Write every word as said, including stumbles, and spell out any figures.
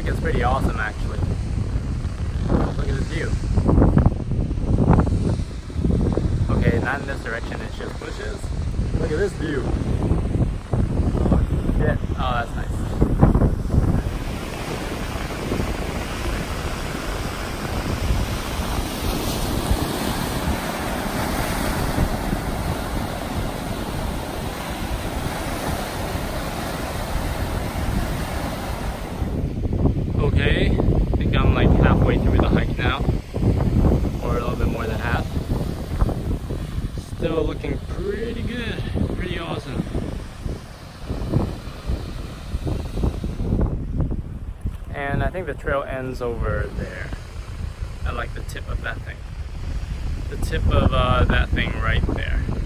like it's pretty awesome actually. Look at this view. Okay, not in this direction, it's just bushes. Look at this view. Oh, shit. Oh, that's nice. Okay, I think I'm like halfway through the hike now, or a little bit more than half. Still looking pretty good, pretty awesome. And I think the trail ends over there. I like the tip of that thing. The tip of uh, that thing right there.